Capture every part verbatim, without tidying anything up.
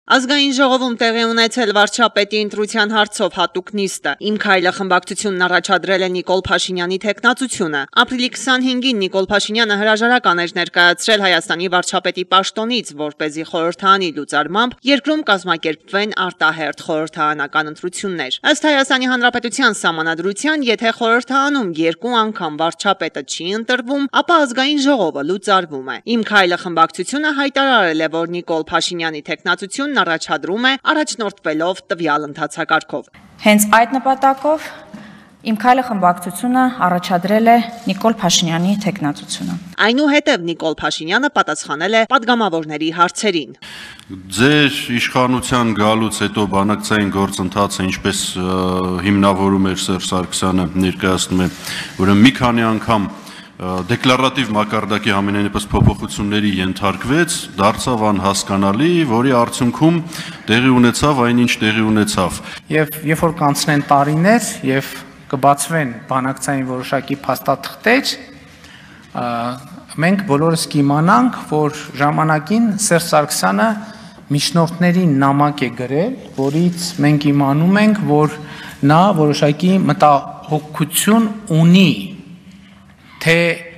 Ազգային ժողովում տեղի ունեցել վարչապետի ընտրության հարցով հատուկ նիստը։ Իմ քայլը խմբակցությունն առաջադրել է Նիկոլ Փաշինյանի թեկնածությունը։ Ապրիլի քսանհինգին Նիկոլ Փաշինյանը հրաժարական էր ներկայացրել Հայաստանի վարչապետի պաշտոնից, որպեսզի խորհրդարանի լուծարմամբ երկրում կազմակերպվեն արտահերթ խորհրդարանական ընտրություններ։ Ըստ Հայաստանի Հանրապետության սահմանադրության, եթե խորհրդարանում երկու անգամ վարչապետը չի ընտրվում, ապա ազգային ժողովը լուծարվում է։ Իմ քայլը խմբակցությունը հայտարարել է, որ Նիկոլ Փաշինյանի թեկնածությունն առաջադրում է առաջնորդվելով տվյալ ընթացակարգով։ Հենց այդ նպատակով Իմ քայլը խմբակցությունը առաջադրել է Նիկոլ Փաշինյանի թեկնածությունը։ Այնուհետև Նիկոլ Փաշինյանը պատասխանել է պատգամավորների հարցերին։ Ձեր իշխանության գալուց հետո բանակցային գործընթացը ինչպես հիմնավորում էր Սերժ Սարգսյանը ներկայացնում է, ուրեմն մի քանի անգամ դեկլարատիվ մակարդակի համենայնիվս փոփոխությունների ենթարկվեց, դարձավ անհասկանալի, որի արդյունքում տեղի ունեցավ այնինչ տեղի ունեցավ։ Եվ երբ որ կանցնեն տարիներ եւ կբացվեն բանակցային որոշակի փաստաթղթեր, մենք բոլորս կիմանանք, որ ժամանակին Սերժ Սարգսյանը միջնորդների նամակ է գրել, որից մենք իմանում ենք, որ նա որոշակի մտահոգություն ունի, թե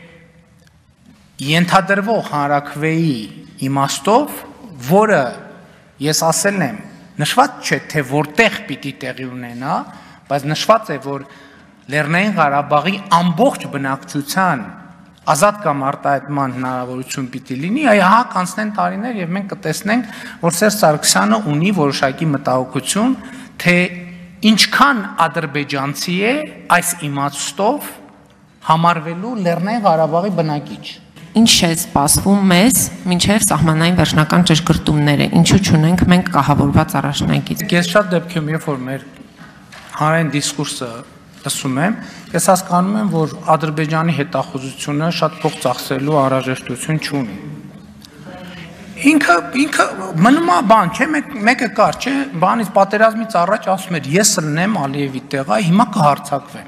ենթադրվող հանրաքվեի իմաստով, որը ես ասել եմ, նշված չէ, թե որտեղ պիտի տեղի ունենա, բայց նշված է, որ Լեռնային Ղարաբաղի ամբողջ բնակչության ազատ կամ արտահայտման հնարավորություն պիտի լինի, այ հա կանցնեն տարիներ եւ մենք կտեսնենք, որ Սերժ Սարգսյանը ունի որոշակի մտահոգություն, թե ինչքան ադրբեջանցի է այս իմաստով համարվելու Լեռնային Ղարաբաղի բնակիչ։ Ինչ է սպասվում մեզ մինչև սահմանային վերջնական ճշգրտումները, ինչու չունենք մենք կահավորված առաջնագիծ։ Ես շատ դեպքում, երբ որ մեր հանրային դիսկուրսը լսում եմ, ես հասկանում եմ, որ Ադրբեջանի հետախուզությունը շատ փող ծախսելու անհրաժեշտություն չունի։ Ինքը ինքը մնում է բան, չէ, մեկը կար, չէ, բանից պատերազմից առաջ ասում էր, ես լնեմ Ալիևի տեղը, հիմա կհարցակվեմ։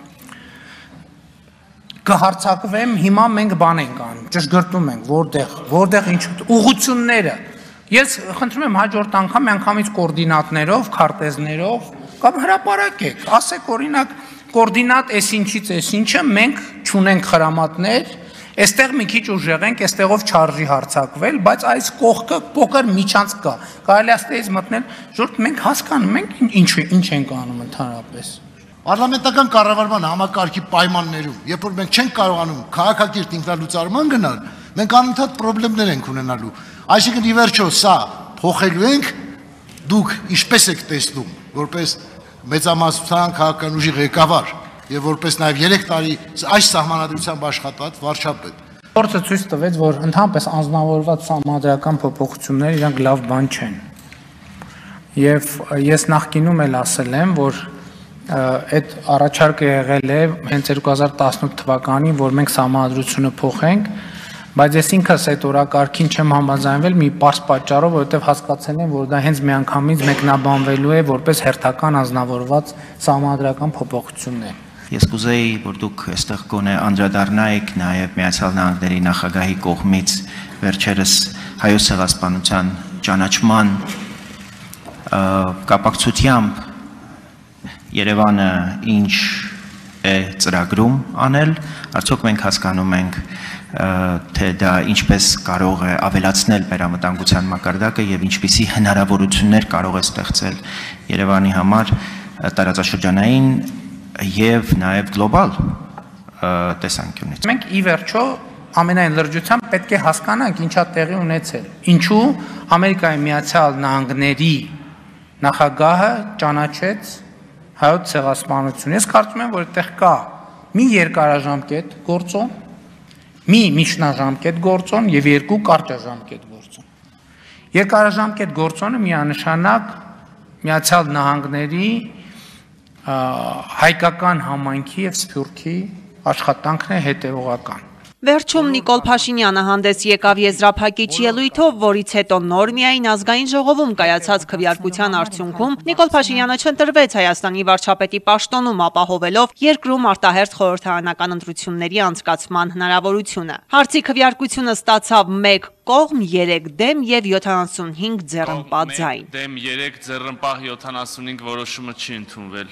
Կհարցակվեմ, հիմա մենք բան ենք անում, ճշգրտում ենք, որտեղ, որտեղ ինչ ուղղությունները։ Ես խնդրում եմ հաջորդ անգամ միանգամից կոորդինատներով, քարտեզներով կամ հրապարակեք, ասեք օրինակ կոորդինատ էս ինչից էս ինչը մենք չունենք խրամատներ, այստեղ մի քիչ ուժեղ ենք, այստեղով չարժի հարձակվել, բայց այս կողքը փոքր միջանց կա։ Կարելի է այստեղից մտնել, ժողովուրդ մենք հասկանում ենք ինչ ինչ ենք անում ընդհանրապես։ Պարլամենտական կառավարման համակարգի պայմաններում, երբ որ մենք չենք կարողանում քաղաքակիրթ ինքնալուծարման գնալ, մենք անընդհատ խնդիրներ ենք ունենալու։ Այսինքն ի վերջո սա փոխելու ենք, դուք ինչպես եք տեսնում, որպես մեծամասնության քաղաքական ուժի ղեկավար եւ որպես նաեւ երեք տարի այս սահմանադրությամբ աշխատած վարչապետ։ Փորձը ցույց տվեց, որ ընդհանրապես անձնավորված սահմանադրական փոփոխությունները իրանք լավ բան չեն։ Եվ ես նախկինում էլ ասել եմ, որ այդ առաջարկը եղել է հենց երկու հազար տասնութ թվականին, որ մենք սահմանադրությունը փոխենք, բայց ես ինքս այդ օրակարգին չեմ համաձայնվել մի պարզ պատճառով, որովհետև հասկացել եմ, որ դա հենց միանգամից մեկնաբանվելու է որպես հերթական անձնավորված սահմանադրական փոփոխություններ։ Ես կուզեի, որ դուք այստեղ գոնե անդրադառնայիք նաև Միացյալ Նահանգների նախագահի կողմից վերջերս հայոց ցեղասպանության ճանաչման կապակցությամբ Երևանը ինչ է ծրագրում անել, արդյոք մենք հասկանում ենք, թե դա ինչպես կարող է ավելացնել վերամտանգության մակարդակը եւ ինչպիսի հնարավորություններ կարող է ստեղծել Երևանի համար տարածաշրջանային եւ նաեւ գլոբալ տեսանկյունից։ Մենք ի վերջո ամենայն լրջությամբ պետք է հասկանանք ինչա տեղի ունեցել։ Ինչու Ամերիկայի Միացյալ Նահանգների նախագահը ճանաչեց հայոց ցեղասպանություն։ Ես կարծում եմ, որ այդտեղ կա մի երկարաժամկետ գործոն, մի միջնաժամկետ գործոն եւ երկու կարճաժամկետ գործոն։ Երկարաժամկետ գործոնը միանշանակ Միացյալ Նահանգների հայկական համայնքի եւ սփյուռքի աշխատանքն է հետեւողական։ Վերջում Նիկոլ Փաշինյանը հանդես եկավ եզրափակիչ ելույթով, որից հետո նոր միայն ազգային ժողովում կայացած քվեարկության արդյունքում Նիկոլ Փաշինյանը չընտրվեց Հայաստանի վարչապետի պաշտոնում, ապահովելով երկրում արտահերթ խորհրդարանական ընտրությունների անցկացման հնարավորությունը։ Հարցի քվեարկությունը ստացավ մեկ կողմ, երեք դեմ եւ յոթանասունհինգ ձեռնպահ ձայն։ Դեմ երեք ձեռնպահ յոթանասունհինգ որոշումը չի ընդունվել։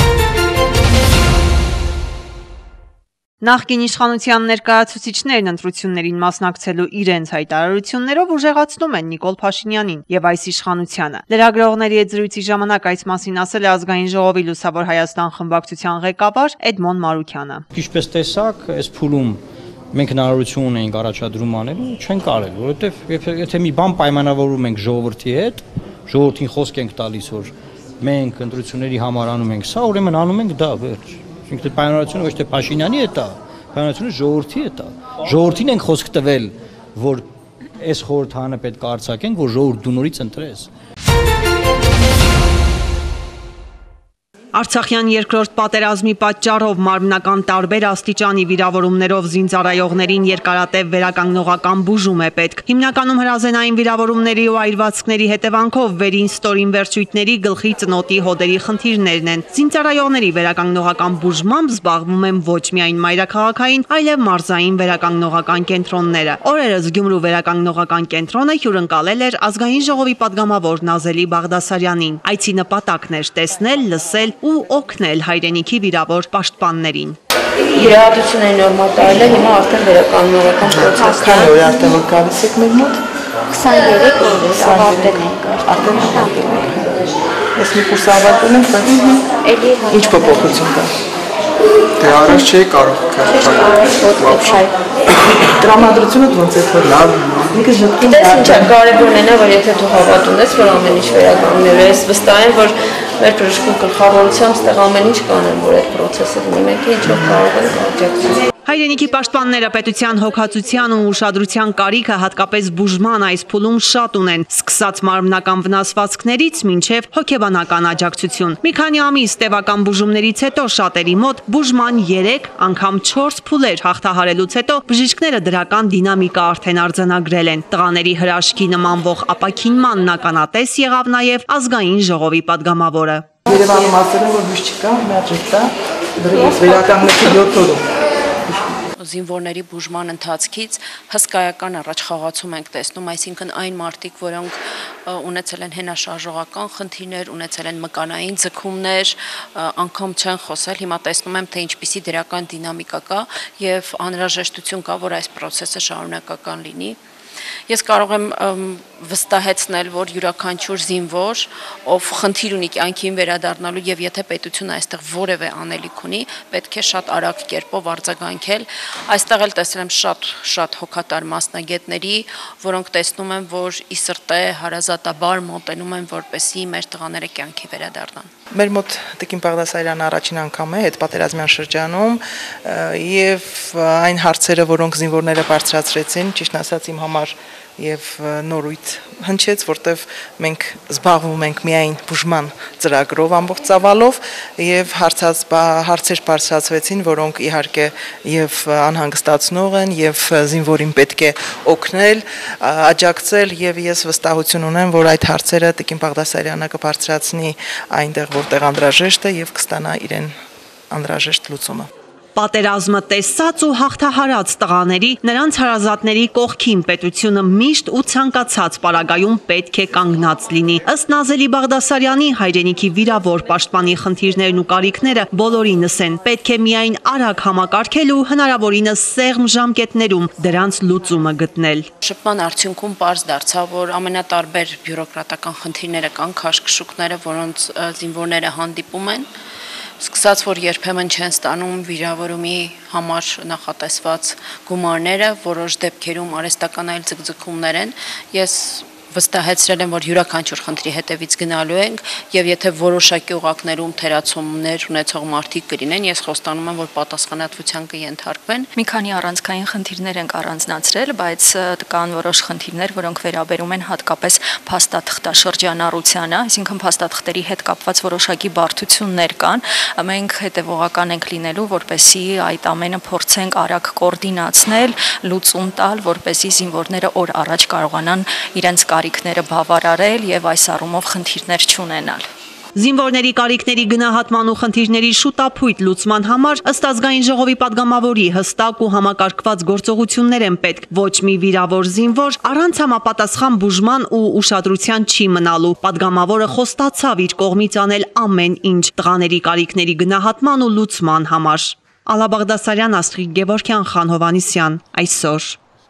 Նախկին իշխանության ներկայացուցիչներն ընտրություններին մասնակցելու իրենց հայտարարություններով ուժեղացնում են Նիկոլ Փաշինյանին եւ այս իշխանությանը։ Լրագրողների հետ զրույցի ժամանակ այս մասին ասել է Ազգային ժողովի Լուսավոր Հայաստան խմբակցության ղեկավար Էդմոն Մարուքյանը։ Ինչպես տեսակ, այս փուլում մենք հնարավորություն ունենք առաջադրում անելու, չենք արել, որովհետեւ եթե մի բան պայմանավորում ենք ժողովրդի հետ, ժողովրդին խոսք ենք տալիս, որ մենք ընտրությունների համար անում ենք սա, ուրեմն անում ենք դա, վերջ։ Ինքը պայմանավորությունը ոչ թե Փաշինյանի հետ է, պայմանավորությունը ժողովրդի հետ է։ Ժողովրդին ենք խոսք տվել, որ այս խորհրդարանը պետք է արձակենք, որ ժողովուրդ դու նորից ընտրես։ Արցախյան երկրորդ պատերազմի պատճառով մարմնական տարբեր աստիճանի վիրավորումներով զինծառայողներին երկարատև վերականգնողական բուժում է պետք։ Հիմնականում հրազենային վիրավորումների ու այրվածքների հետևանքով վերին ստորին վերջույթների գլխի ծնոտի հոդերի խնդիրներն են։ Զինծառայողների վերականգնողական բուժմամբ զբաղվում են ոչ միայն մայրաքաղաքային, այլև մարզային վերականգնողական կենտրոնները։ Օրերս Գյումրու վերականգնողական կենտրոնը հյուրընկալել էր Ազգային ժողովի падգամավոր Նազելի Բաղդասարյանին։ Այցի նպատակն էր տեսնել, լսել ու օգնել հայրենիքի վիրավոր պաշտպաններին։ Իրադարձությունների նորմալ տարել է, հիմա արդեն վերականգնողական պրոցեսն է։ Քանի օր արդեն գալիս եք մեր մոտ։ քսաներեք օր ավարտել ենք արդեն։ Ես մի կուրս ավարտել եմ, բայց ինչ փոփոխություն կա։ Դե առաջ չէի կարող քաշել։ Տրամադրությունը ոնց է որ լավ։ Ինքը ժպտում է։ Դες ինչ կարևորն է, որ եթե դու հավատ ունես, որ ամեն ինչ վերականգնելու ես, վստահ եմ, որ մեր բժշկու գլխավորությամբ ստեղ ամեն ինչ կանեն, որ այդ process-ը լինի, մենք ինչով կարող ենք աջակցել։ Հայրենիքի պաշտպանները պետության հոգացության ու ուշադրության կարիքը հատկապես բուժման այս փուլում շատ ունեն, սկսած մարմնական վնասվածքներից մինչև հոգեբանական աջակցություն։ Մի քանի ամիս տևական բուժումներից հետո շատերի մոտ բուժման երեք անգամ չորս փուլեր հաղթահարելուց հետո բժիշկները դրական դինամիկա արդեն արձանագրել են։ Տղաների հրաշքի նմանվող ապաքինման ականատես եղավ նաև Ազգային ժողովի падգամավորը։ Երևանում ասել են, որ ոչ չկա, միաճկա, դրից վերականգնեցի յոթ օրում։ Զինվորների բուժման ընթացքից հսկայական առաջխաղացում ենք տեսնում, այսինքն այն մարդիկ, որոնք ունեցել են հենաշարժողական խնդիրներ, ունեցել են մկանային ձգումներ, անգամ չեն խոսել, հիմա տեսնում եմ, թե ինչպիսի դրական դինամիկա կա եւ անհրաժեշտություն կա, որ այս process-ը շարունակական լինի։ Ես կարող եմ վստահեցնել, որ յուրաքանչյուր զինվոր, ով խնդիր ունի կյանքին վերադառնալու եւ եթե պետությունը այստեղ որևէ անելիք ունի, պետք է շատ արագ կերպով արձագանքել։ Այստեղ էլ տեսել եմ շատ շատ հոգատար մասնագետների, որոնք տեսնում են, որ ի սրտե հարազատաբար մոտենում են, որպեսզի մեր տղաները կյանքի վերադառնան։ Մեր մոտ Տիկին Բաղդասարյանը առաջին անգամ է հետպատերազմյան շրջանում եւ այն հարցերը, որոնք զինվորները բարձրացրեցին, ճիշտ ասած իմ համար եւ նորույթ հնչեց, որտեվ մենք զբաղվում ենք միայն բուժման ծրագրով ամբողջ ծավալով եւ հարցած հարցեր բարձրացվեցին, որոնք իհարկե եւ անհանգստացնող են եւ զինվորին պետք է օգնել, աջակցել եւ ես վստահություն ունեմ, որ այդ հարցերը Տիկին Բաղդասարյանը կբարձրացնի այնտեղ, որտեղ անհրաժեշտ է եւ կստանա իրեն անհրաժեշտ լուծումը։ Պատերազմը տեսած ու հաղթահարած տղաների, նրանց հարազատների կողքին պետությունը միշտ ու ցանկացած պարագայում պետք է կանգնած լինի։ Ըստ Նազելի Բաղդասարյանի հայրենիքի վիրավոր պաշտպանի խնդիրներն ու կարիքները բոլորինս են, պետք է միայն արագ համակարգել ու հնարավորինս սեղմ ժամկետներում դրանց լուծումը գտնել։ Շփման արդյունքում պարզ դարձավ, որ ամենատարբեր բյուրոկրատական խնդիրները կան, քաշքշուկները, որոնց զինվորները հանդիպում են, սկսած որ երբեմն չեն ստանում վիրավորումի համար նախատեսված գումարները, որոշ դեպքերում արհեստական այլ ձգձգումներ են։ Ես վստահեցրել եմ, որ յուրաքանչյուր խնդրի հետևից գնալու ենք եւ եթե որոշակի օղակներում թերացումներ ունեցող մարդիկ կլինեն, ես խոստանում եմ, որ պատասխանատվության կենթարկվեն։ Մի քանի առանցքային խնդիրներ ենք առանձնացրել, բայց կան որոշ խնդիրներ, որոնք վերաբերում են հատկապես փաստաթղթաշրջանառությանը, այսինքն փաստաթղթերի հետ կապված որոշակի բարդություններ կան։ Մենք հետևողական ենք լինելու, որպեսզի այդ ամենը փորձենք արագ կոորդինացնել, լուծում տալ, որպեսզի զինվորները օր առաջ կարողանան իրենց կարիքները բավարարել եւ այս առումով խնդիրներ չունենալ։ Զինվորների կարիքների գնահատման ու խնդիրների շուտափույթ լուծման համար ըստ ազգային ժողովի падգամավորի հստակ ու համակարգված գործողություններ են պետք։ Ոչ մի վիրավոր զինվոր առանց համապատասխան բուժման ու ուշադրության չի մնալու։ Падգամավորը խոստացավ իր կողմից անել ամեն ինչ տղաների կարիքների գնահատման ու լուծման համար։ Ալա Բաղդասարյան, Աստղիկ Գևորգյան, Խան Հովհաննիսյան, այսօր։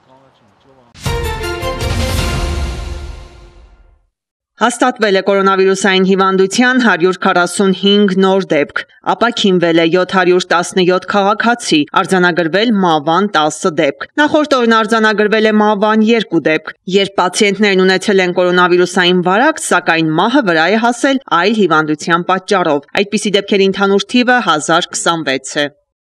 Հաստատվել է կորոնավիրուսային հիվանդության հարյուր քառասունհինգ նոր դեպք, ապաքինվել է յոթ հարյուր տասնյոթ քաղաքացի, արձանագրվել մահվան տասը դեպք։ Նախորդ օրն արձանագրվել է մահվան երկու դեպք, երբ պացիենտներն ունեցել են կորոնավիրուսային վարակ, սակայն մահը վրա է հասել այլ հիվանդության պատճառով։ Այդպիսի դեպքերի ընդհանուր թիվը հազար քսանվեց է։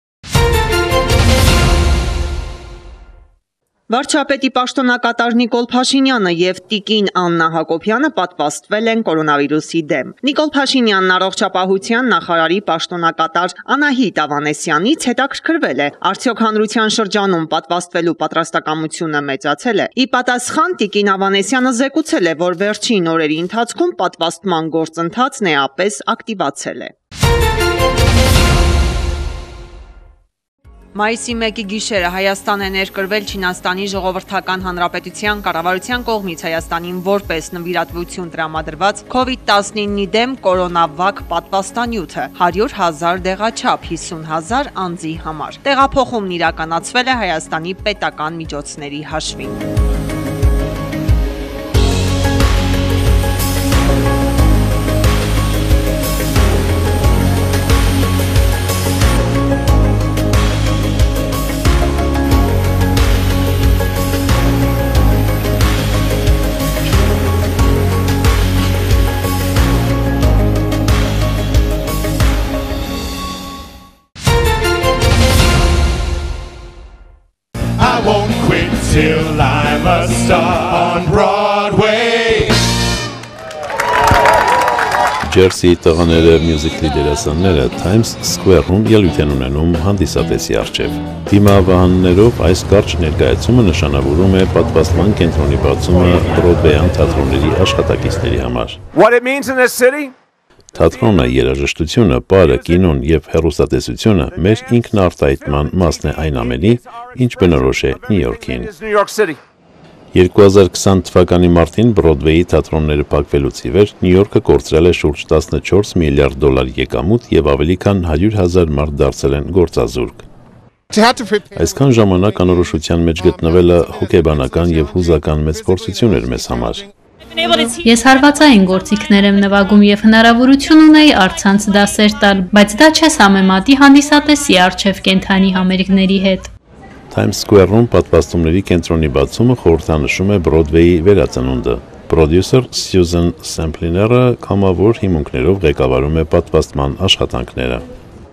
Վարչապետի պաշտոնակատար Նիկոլ Փաշինյանը եւ տիկին Աննա Հակոբյանը պատվաստվել են կորոնավիրուսի դեմ։ Նիկոլ Փաշինյանն առողջապահության նախարարի պաշտոնակատար Անահիտ Ավանեսյանից հետաքրքրվել է, արդյոք հանրության շրջանում պատվաստվելու պատրաստակամությունը մեծացել է։ Ի պատասխան տիկին Ավանեսյանը զեկուցել է, որ վերջին օրերի ընթացքում պատվաստման գործընթացն էապես ակտիվացել է։ Մայիսի մեկի գիշերը Հայաստան է ներկրվել Չինաստանի Ժողովրդական Հանրապետության կառավարության կողմից Հայաստանին որպես նվիրատվություն տրամադրված քովիդ տասնինի դեմ կորոնավակ պատվաստանյութը հարյուր հազար դեղաչափ հիսուն հազար անձի համար։ Տեղափոխումն իրականացվել է Հայաստանի պետական միջոցների հաշվին։ Till I'm a star on Broadway. Ջերսի տղաները մյուզիկլի դերասանները Times Square-ում ելույթ են ունենում հանդիսատեսի առջև։ Դիմավահաններով այս կարճ ներկայացումը նշանավորում է պատվաստման կենտրոնի բացումը Բրոդվեյան թատրոնների աշխատակիցների համար։ What it means in this city? Թատրոնը, երաժշտությունը, պարը, կինոն եւ հեռուստատեսությունը մեր ինքնարտահայտման մասն է այն ամենի, ինչ բնորոշ է Նյու Յորքին։ երկու հազար քսան թվականի մարտին Բրոդվեյի թատրոնները փակվելուց ի վեր Նյու Յորքը կորցրել է շուրջ տասնչորս միլիարդ դոլար եկամուտ եւ ավելի քան հարյուր հազար մարդ դարձել են գործազուրկ։ Այսքան ժամանակ անորոշության մեջ գտնվելը հոգեբանական եւ հուզական մեծ փորձություն էր մեզ համար։ Ես հարվածային գործիքներ եմ նվագում եւ հնարավորություն ունեի առցանց դասեր տալ, բայց դա չես համեմատի հանդիսատեսի առջև կենթանի համերգների հետ։ Times Square-ում պատվաստումների կենտրոնի բացումը խորհրդանշում է Բրոդվեյի վերածնունդը։ Պրոդյուսեր Սյուզան Սեմպլիները կամավոր հիմունքներով ղեկավարում է պատվաստման աշխատանքները։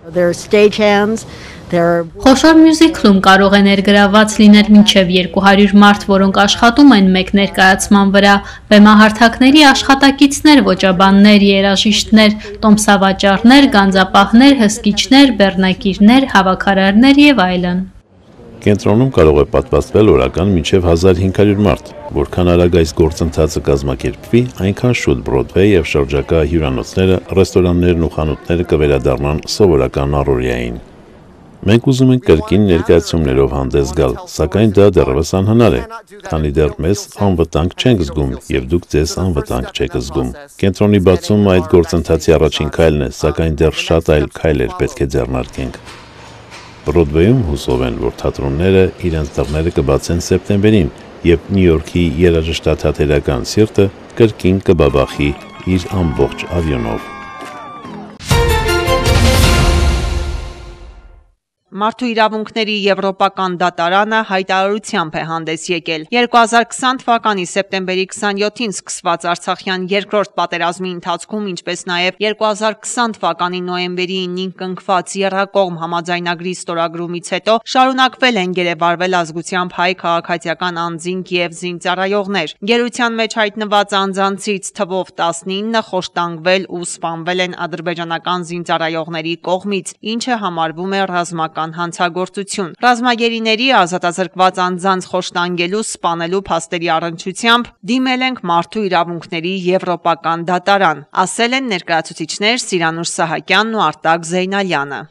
Խոշոր մյուզիկլում կարող է ներգրավված լինել մինչև երկու հարյուր մարդ, որոնք աշխատում են մեկ ներկայացման վրա, բեմահարթակների աշխատակիցներ, ոճաբաններ, երաժիշտներ, տոմսավաճառներ, գանձապահներ, հսկիչներ, բեռնակիրներ, հավաքարարներ եւ այլն։ Կենտրոնում կարող է պատվաստվել օրական մինչև հազար հինգ հարյուր մարդ, որքան արագ այս գործընթացը կազմակերպվի, այնքան շուտ Բրոդվեյ եւ շրջակա հյուրանոցները, ռեստորաններն ու խանութները կվերադառնան սովորական առօրյային։ Մենք ուզում ենք կրկին ներկայացումներով հանդես գալ, սակայն դա դեռևս անհնար է, քանի դեռ մեզ անվտանգ չենք զգում եւ դուք ձեզ անվտանգ չեք զգում։ Կենտրոնի բացումը այդ գործընթացի առաջին քայլն է, սակայն դեռ շատ այլ քայլեր պետք է ձեռնարկենք։ Բրոդվեյում հուսով են, որ թատրոնները իրենց դռները կբացեն սեպտեմբերին, երբ Նյու Յորքի երաժշտաթատերական սիրտը կրկին կբաբախի իր ամբողջ ավյոնով։ Մարդու իրավունքների եվրոպական դատարանը հայտարարությամբ է հանդես եկել։ երկու հազար քսան թվականի սեպտեմբերի քսանյոթին սկսված Արցախյան երկրորդ պատերազմի ընթացքում, ինչպես նաև երկու հազար քսան թվականի նոյեմբերի ինին կնքված եռակողմ համաձայնագրի ստորագրումից հետո շարունակվել են գերեվարվել ազգությամբ հայ քաղաքացիական անձինք և զինծառայողներ։ Գերության մեջ հայտնված անձանցից թվով տասնինը խոշտանգվել ու սպանվել են ադրբեջանական զինծառայողների կողմից, ինչը համարվում է ռազմական հանցագործություն։ Ռազմագերիների ազատազրկված անձանց խոշտանգելու, սպանելու փաստերի առնչությամբ դիմել ենք Մարդու իրավունքների եվրոպական դատարան, ասել են ներկայացուցիչներ Սիրանուշ Սահակյանն ու Արտակ Զեյնալյանը։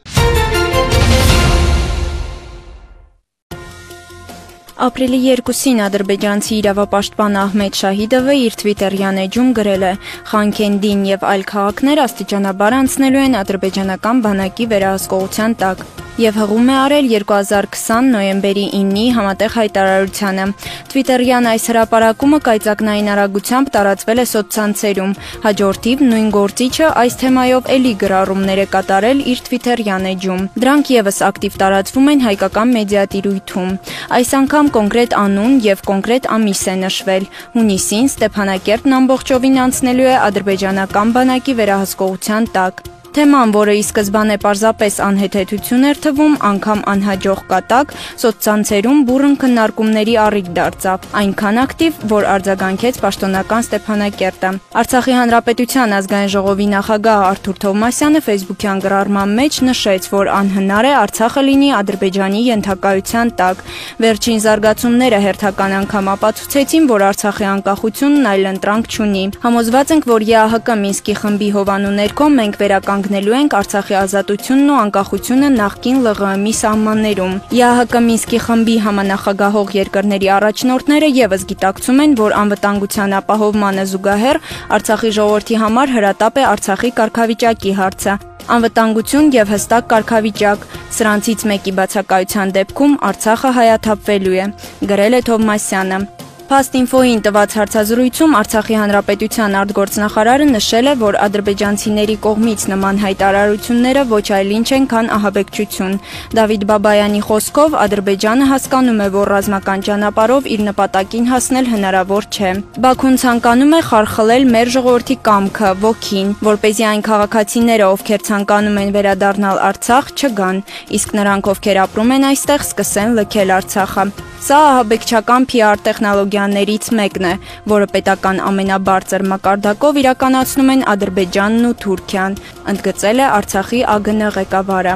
Ապրիլի երկուսին ադրբեջանցի իրավապաշտպան Ահմեդ Շահիդովը իր թվիտերյան էջում գրել է. «Խանքենդին եւ այլ քաղաքներ աստիճանաբար անցնելու են ադրբեջանական բանակի վերահսկողության տակ» եւ հղում է արել երկու հազար քսան նոյեմբերի իննի համատեղ հայտարարությանը։ Թվիտերյան այս հրապարակումը կայծակնային արագությամբ տարածվել է սոցցանցերում։ Հաջորդիվ նույն գործիչը այս թեմայով էլի գրառումներ է կատարել իր թվիտերյան էջում։ Դրանք եւս ակտիվ տարածվում են հայկական մեդիատիրույթում։ Այս անգամ կոնկրետ անուն եւ կոնկրետ ամիս է նշվել։ Հունիսին Ստեփանակերտն ամբողջովին անցնելու է ադրբեջանական բանակի վերահսկողության տակ։ Թեման, որը ի սկզբանե պարզապես անհեթեթություն էր թվում, անգամ անհաջող կատակ, սոցցանցերում բուռն քննարկումների առիթ դարձավ, այնքան ակտիվ, որ արձագանքեց պաշտոնական Ստեփանակերտը։ Արցախի հանրապետության ազգային ժողովի նախագահ Արթուր Թովմասյանը ֆեյսբուքյան գրառման մեջ նշեց, որ անհնար է Արցախը լինի Ադրբեջանի ենթակայության տակ։ Վերջին զարգացումները հերթական անգամ ապացուցեցին, որ Արցախի անկախությունն այլընտրանք չունի։ Համոզված ենք, որ ԵԱՀԿ Մինսկի խմբի հովանու ներքո մենք վերականգնելու Գնելու ենք Արցախի ազատությունն ու անկախությունը նախկին ԼՂՄ-ի սահմաններում։ ԵԱՀԿ Մինսկի խմբի համանախագահող երկրների առաջնորդները եւս գիտակցում են, որ անվտանգության ապահովմանը զուգահեռ Արցախի ժողովրդի համար հրատապ է Արցախի կարգավիճակի հարցը։ Անվտանգություն եւ հստակ կարգավիճակ։ Սրանցից մեկի բացակայության դեպքում Արցախը հայաթափվելու է, գրել է Թովմասյանը։ Փաստինֆոյին տված հարցազրույցում Արցախի հանրապետության արտգործնախարարը նշել է, որ ադրբեջանցիների կողմից նման հայտարարությունները ոչ այլ ինչ են, քան ահաբեկչություն։ Դավիթ Բաբայանի խոսքով Ադրբեջանը հասկանում է, որ ռազմական ճանապարհով իր նպատակին հասնել հնարավոր չէ։ Բաքուն ցանկանում է խարխլել մեր ժողովրդի կամքը, ոգին, որպեսզի այն քաղաքացիները, ովքեր ցանկանում են վերադառնալ Արցախ, չգան, իսկ նրանք, ովքեր ապրում են այստեղ, սկսեն լքել Արցախը։ Սա ահաբեկչական փի ար տեխնոլոգիաներից մեկն է, որը պետական ամենաբարձր մակարդակով իրականացնում են Ադրբեջանն ու Թուրքիան, ընդգծել է Արցախի ԱԳՆ ղեկավարը։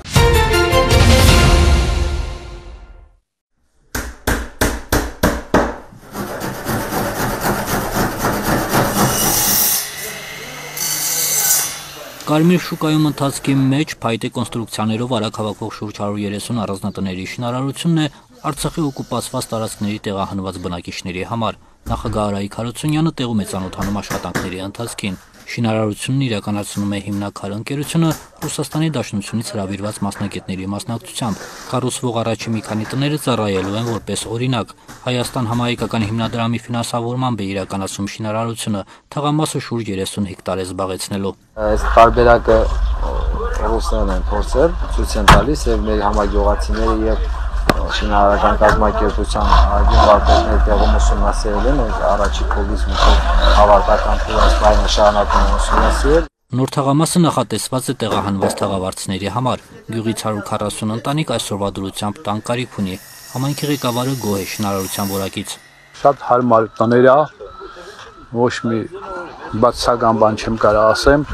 Կարմիր շուկայում ընթացքի մեջ փայտե կոնստրուկցիաներով արագ հավաքվող շուրջ հարյուր երեսուն առանձնատների շինարարությունն է Արցախի օկուպացված տարածքների տեղահանված բնակիչների համար։ Նախագահ Արայիկ Հարությունյանը տեղում է ծանոթանում աշխատանքների ընթացքին։ Շինարարությունն իրականացնում է հիմնական ընկերությունը Ռուսաստանի Դաշնությունից հրավիրված մասնագետների մասնակցությամբ։ Կառուցվող առաջի մի քանի տները ծառայելու են որպես օրինակ։ Հայաստան համահայկական հիմնադրամի ֆինանսավորմամբ է իրականացում շինարարությունը, թաղամասը շուրջ երեսուն հեկտար է զբաղեցնելու։ Այս տարբերակը ռուսներն են փորձել, ցույց են տալիս եւ մեր համագյուղացիները եւ շինարարական կազմակերպության ագին վարպետներ տեղում ուսումնասիրել են առաջի փուլից մինչև ավարտական փուլը շարունակում են ուսումնասիրել։ Նոր թաղամասը նախատեսված է տեղահանված թաղավարձների համար։ Գյուղից հարյուր քառասուն ընտանիք այսօրվա դրությամբ տան կարիք ունի։ Համայնքի ղեկավարը գոհ է շինարարության որակից։ Շատ հարմար տներ է, ոչ մի բացասական բան չեմ կարող ասեմ։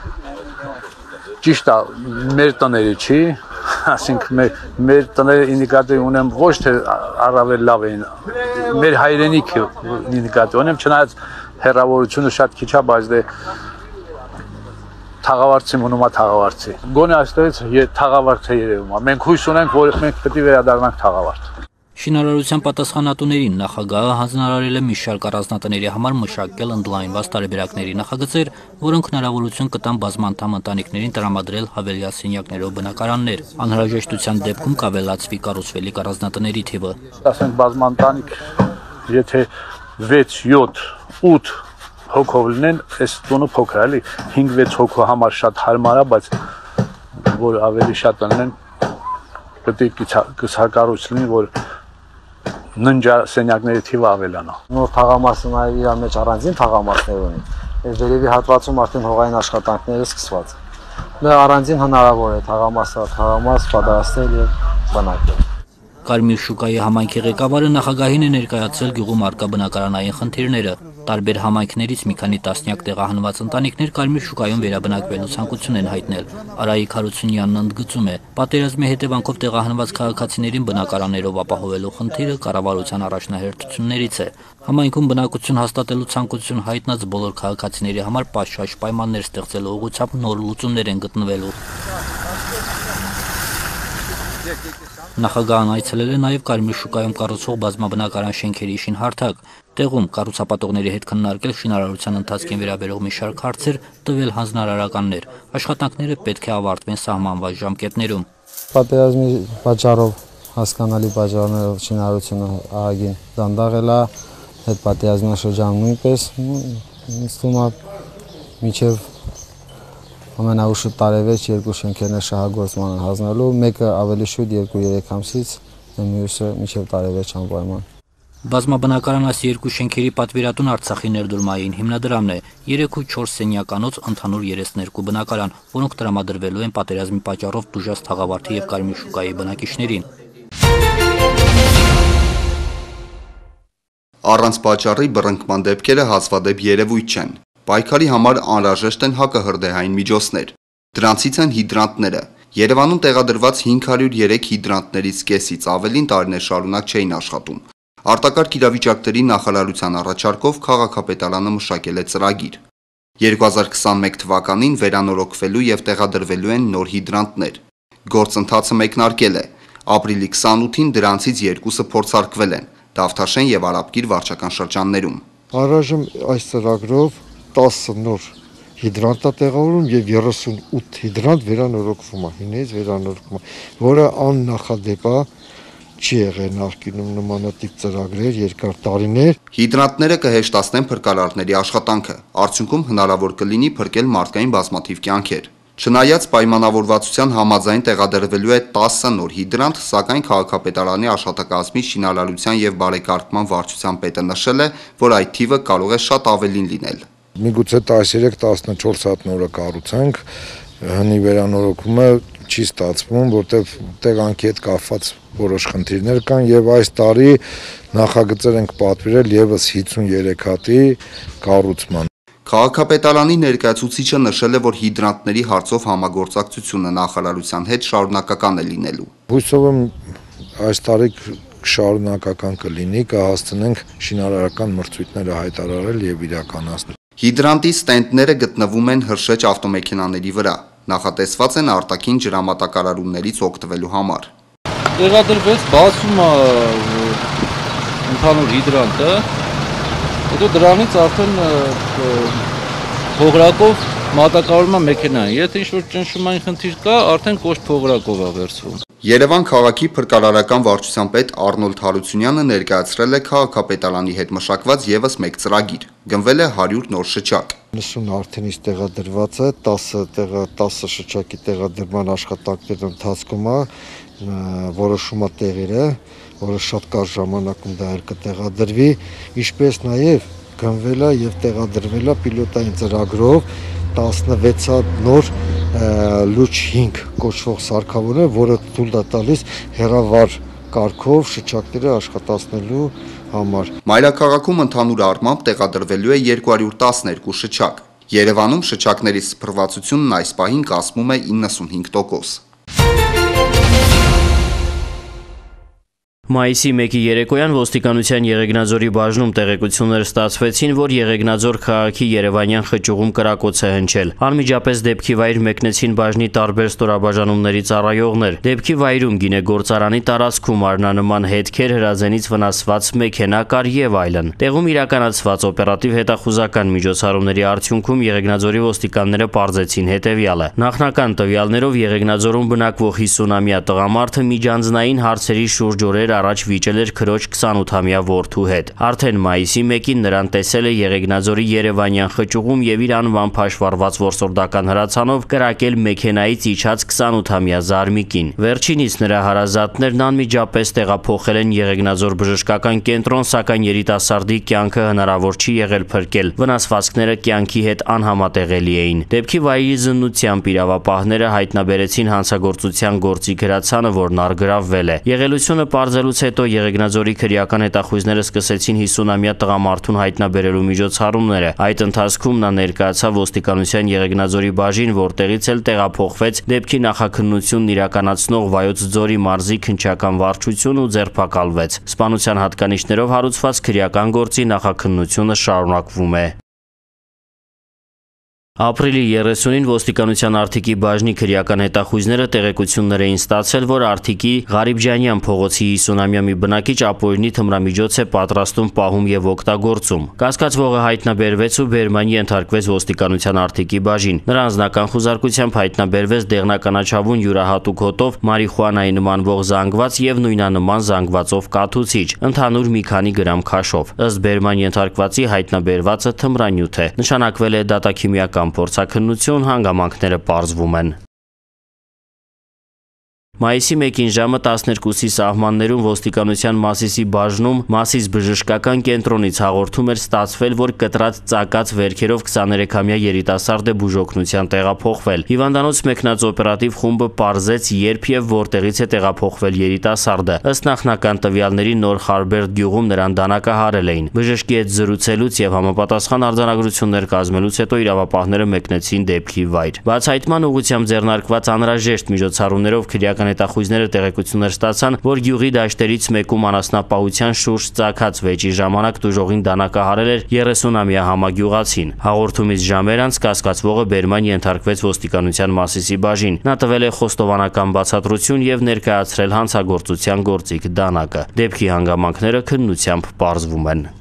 Ճիշտ է, մեր տները չի, ասենք մեր մեր տները ինդիկատոր ունեմ ոչ թե առավել լավ են, մեր հայրենիքը ինդիկատոր ունեմ, չնայած հեռավորությունը շատ քիչ է, բայց դե թաղավարձի մնում է թաղավարձի։ Գոնե այստեղից թաղավարձ է երևում։ Մենք հույս ունենք, որ մենք պետք է վերադառնանք թաղավարձ։ Շինարարության պատասխանատուներին նախագահը հանձնարարել է մի շարք առանձնատների համար մշակել ընդլայնված տարբերակների նախագծեր, որոնք հնարավորություն կտան բազմանդամ ընտանիքներին տրամադրել հավելյալ սենյակներով բնակարաններ։ Անհրաժեշտության դեպքում կավելացվի կառուցվելիք առանձնատների թիվը։ Ասենք բազմանդանիք, եթե վեց, յոթ, ութ հոգով լինեն, այս տունը փոքր է, էլի հինգ վեց հոգու համար շատ հարմար է, բայց որ ավելի շատ լինեն պետք է կցակառույց լինի, որ ննջա սենյակների թիվը ավելանա։ Նոր թաղամասը նաև իր մեջ առանձին թաղամասներ ունի։ Այս վերևի հատվածում արդեն հողային աշխատանքները սկսված։ Դա առանձին հնարավոր է թաղամասը թաղամաս պատրաստել եւ բնակել։ Կարմիր շուկայի համայնքի ղեկավարը նախագահին է ներկայացրել գյուղում առկա բնակարանային խնդիրները։ Տարբեր համայնքներից մի քանի տասնյակ տեղահանված ընտանիքներ Կարմիր շուկայում վերաբնակվելու ցանկություն են հայտնել։ Արայիկ Հարությունյանն ընդգծում է, պատերազմի հետևանքով տեղահանված քաղաքացիներին բնակարաններով ապահովելու խնդիրը կառավարության առաջնահերթություններից է։ Համայնքում բնակություն հաստատելու ցանկություն հայտնած բոլոր քաղաքացիների համար պատշաճ պայմաններ ստեղծելու ուղղությամբ նոր լուծումներ են գտնվելու։ Նախագահն այցելել է նաև Կարմիր շուկայում կառուցվող բազմաբնակարան շենքերի շինհարթակ։ Տեղում կառուցապատողների հետ քննարկել շինարարության ընթացքին վերաբերող մի շարք հարցեր, տվել հանձնարարականներ։ Աշխատանքները պետք է ավարտվեն սահմանված ժամկետներում։ Պատերազմի պատճառով հասկանալի պատճառներով շինարարությունը ահագին դանդաղել է, հետ պատերազմյան շրջանում նույնպես ինձ թվում է մինչև ամենաուշը տարեվերջ երկու շենքերն շահագործման հանձնելու, մեկը ավելի շուտ երկու-երեք ամսից, մյուսը մինչև տարեվերջ անպայման։ Բազմաբնակարան այս երկու շենքերի պատվիրատուն Արցախի ներդրումային հիմնադրամն է, երեք ու չորս սենյականոց ընդհանուր երեսներկու բնակարան, որոնք տրամադրվելու են պատերազմի պատճառով տուժած Թաղավարտի եւ Կարմիր շուկայի բնակիչներին։ Առանց պատճառի բռնկման դեպքերը հազվադեպ երևույթ չեն։ Պայքարի համար անհրաժեշտ են հակահրդեհային միջոցներ։ Դրանցից են հիդրանտները։ Երևանում տեղադրված հինգ հարյուր երեք հիդրանտներից կեսից ավելին տարիներ շարունակ չէին աշխատում։ Արտակարգ իրավիճակների նախարարության առաջարկով քաղաքապետարանը մշակել է ծրագիր։ երկու հազար քսանմեկ թվականին վերանորոգվելու եւ տեղադրվելու են նոր հիդրանտներ։ Գործընթացը մեկնարկել է։ Ապրիլի քսանութին դրանցից երկուսը փորձարկվել են՝ Դավթաշեն եւ Արաբկիր վարչական շրջաններում։ Առայժմ այս ծրագրով տասը նոր հիդրանտ է տեղավորում եւ երեսունութ հիդրանտ վերանորոգվում է, հինից վերանորոգվում է, որը աննախադեպ է, չի եղել նախկինում նմանատիպ ծրագրեր երկար տարիներ։ Հիդրանտները կհեշտացնեն փրկարարների աշխատանքը, արդյունքում հնարավոր կլինի փրկել մարդկային բազմաթիվ կյանքեր։ Չնայած պայմանավորվածության համաձայն տեղադրվելու է տասը նոր հիդրանտ, սակայն քաղաքապետարանի աշխատակազմի շինարարության եւ բարեկարգման վարչության պետը նշել է, որ այդ թիվը կարող է շատ ավելին լինել։ Միգուցե տասներեք տասնչորս հատ նորը կառուցենք, հնի վերանորոգումը չի ստացվում, որտեղ տեղանքի հետ կապված որոշ խնդիրներ կան եւ այս տարի նախագծեր ենք պատվիրել եւս հիսուններեք հատի կառուցման։ Քաղաքապետարանի ներկայացուցիչը նշել է, որ հիդրանտների հարցով համագործակցությունը նախարարության հետ շարունակական է լինելու։ Հույսով եմ այս տարի շարունակական կլինի, կհասցնենք շինարարական մրցույթները հայտարարել եւ իրականացնել։ Հիդրանտի ստենդները գտնվում են հրշեջ ավտոմեքենաների վրա, նախատեսված են արտաքին ջրամատակարարումներից օգտվելու համար։ Տեղադրվեց բացում ընդհանուր հիդրանտը, հետո դրանից արդեն փողրակով մատակարարման մեքենա է, եթե ինչ-որ ճնշումային խնդիր կա, արդեն կոշտ փողրակով է վերցվում։ Երևան քաղաքի փրկարարական վարչության պետ Արնոլդ Հարությունյանը ներկայացրել է քաղաքապետարանի հետ մշակված եւս մեկ ծրագիր։ Գնվել է հարյուր նոր շչակ։ նսուն արդեն իսկ տեղադրված է, տասը տեղը տասը շչակի տեղադրման աշխատանքների ընթացքում է, որոշումը տեղեր է, որը շատ կարճ ժամանակում դա էլ կտեղադրվի, ինչպես նաեւ գնվել է եւ տեղադրվել է պիլոտային ծրագրով տասնվեց հատ նոր լուչ հինգ կոչվող սարքավորը, որը թույլ է տալիս հեռավար կարգով շչակները աշխատացնելու համար։ Մայրաքաղաքում ընդհանուր առմամբ տեղադրվելու է երկու հարյուր տասներկու շչակ։ Երևանում շչակների սփռվածությունն այս պահին կազմում է իննսունհինգ տոկոս։ Մայիսի մեկի երեկոյան ոստիկանության Եղեգնաձորի բաժնում տեղեկություններ ստացվեցին, որ Եղեգնաձոր քաղաքի Երևանյան խճուղում կրակոց է հնչել։ Անմիջապես դեպքի վայր մեկնեցին բաժնի տարբեր ստորաբաժանումների ծառայողներ։ Դեպքի վայրում գինեգործարանի տարածքում արնանման հետքեր, հրազենից վնասված մեքենա կար եւ այլն։ Տեղում իրականացված օպերատիվ հետախուզական միջոցառումների արդյունքում Եղեգնաձորի ոստիկանները պարզեցին հետեւյալը։ Նախնական տվյալներով Եղեգնաձորում բնակվող հիսունամյա տղամարդը միջանձնային հարցերի շուրջ օրեր առաջ վիճել էր քրոջ քսանութամյա որդու հետ։ Արդեն մայիսի մեկին նրան տեսել է Եղեգնաձորի Երևանյան խճուղում եւ իր անվան փաշվառված որսորդական հրացանով կրակել մեքենայից իջած քսանութամյա Զարմիկին։ Վերջինիս նրա հարազատներն անմիջապես տեղափոխել են Եղեգնաձոր բժշկական կենտրոն, սակայն երիտասարդի կյանքը հնարավոր չի եղել փրկել։ Վնասվածքները կյանքի հետ անհամատեղելի էին։ Դեպքի վայրի զննությամբ իրավապահները հայտնաբերեցին հանցագործության գործիք հրացանը, որն առգրավվել է։ Եղելությունը պարզելուց հետո Եղեգնաձորի քրեական հետախույզները սկսեցին հիսունամյա տղամարդուն հայտնաբերելու միջոցառումները։ Այդ ընթացքում նա ներկայացավ ոստիկանության Եղեգնաձորի բաժին, որտեղից էլ տեղափոխվեց դեպքի նախաքննությունն իրականացնող Վայոց ձորի մարզի քննչական վարչություն ու ձերբակալվեց։ Սպանության հատկանիշներով հարուցված քրեական գործի նախաքննությունը շարունակվում է։ Ապրիլի երեսունին ոստիկանության Արթիկի բաժնի քրեական հետախույզները տեղեկություններ էին ստացել, որ Արթիկի Ղարիբջանյան փողոցի հիսունամյա մի բնակիչ ապօրինի թմրամիջոց է պատրաստում, պահում եւ օգտագործում։ Կասկածվողը հայտնաբերվեց ու բերմանի ենթարկվեց ոստիկանության Արթիկի բաժին։ Նրա անձնական խուզարկությամբ հայտնաբերվեց դեղնականաչավուն յուրահատուկ հոտով մարիխուանայի նմանվող զանգված եւ նույնանման զանգվածով կաթուցիչ, ընդհանուր մի քանի գրամ քաշով։ Ըստ բերման ենթարկվածի հայտնաբերվածը թմրանյութ է։ Նշանակվել է դատաքիմիական փորձաքննություն, հանգամանքները պարզվում են։ Մայիսի մեկին ժամը տասներկուսի սահմաններում ոստիկանության Մասիսի բաժնում Մասիս բժշկական կենտրոնից հաղորդում էր ստացվել, որ կտրած ծակած վերքերով քսաներեքամյա երիտասարդ է բուժօգնության տեղափոխվել։ Հիվանդանոց մեկնած օպերատիվ խումբը պարզեց, երբ եւ որտեղից է տեղափոխվել երիտասարդը։ Ըստ նախնական տվյալների Նոր Խարբերդ գյուղում նրան դանակահարել էին։ Բժշկի հետ զրուցելուց եւ համապատասխան արձանագրություններ կազմելուց հետո իրավապահները մեկնեցին դեպքի վայր։ Բացահայտման ուղղությամբ ձեռնարկված անհրաժեշտ միջոցառումներով քրեական հետախույզները տեղեկություններ ստացան, որ գյուղի դաշտերից մեկում անասնապահության շուրջ ծագած վեճի ժամանակ տուժողին դանակահարել էր երեսունամյա համագյուղացին։ Հաղորդումից ժամեր անց կասկածվողը բերման ենթարկվեց ոստիկանության Մասիսի բաժին։ Նա տվել է խոստովանական բացատրություն եւ ներկայացրել հանցագործության գործիք դանակը։ Դեպքի հանգամանքները քննությամբ պարզվում են։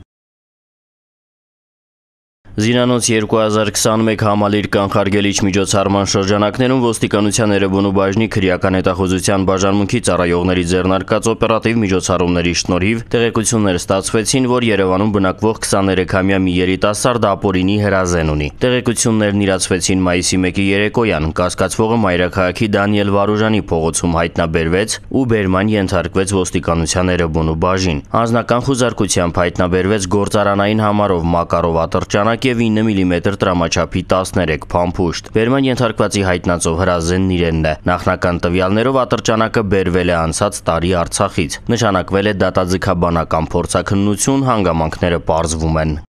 Զինանոց երկու հազար քսանմեկ համալիր կանխարգելիչ միջոցառման շրջանակներում ոստիկանության Էրեբունու բաժնի քրեական հետախուզության բաժանմունքի ծառայողների ձեռնարկած օպերատիվ միջոցառումների շնորհիվ տեղեկություններ ստացվեցին, որ Երևանում բնակվող քսաներեքամյա մի երիտասարդ ապօրինի հրազեն ունի։ Տեղեկություններն իրացվեցին մայիսի մեկի երեկոյան։ Կասկածվողը մայրաքաղաքի Դանիել Վարուժանի փողոցում հայտնաբերվեց ու բերման ենթարկվեց ոստիկանության Էրեբունու բաժին։ Անձնական խուզարկությամբ հայտնաբերվեց գործարանային համարով Մակարով ատրճանակ եւ ինը միլիմետր տրամաչափի տասներեք փամփուշտ։ Բերման ենթարկվածի հայտնածով հրազենն իրենն է։ Նախնական տվյալներով ատրճանակը բերվել է անցած տարի Արցախից։ Նշանակվել է դատաձգաբանական փորձաքննություն, հանգամանքները պարզվում են։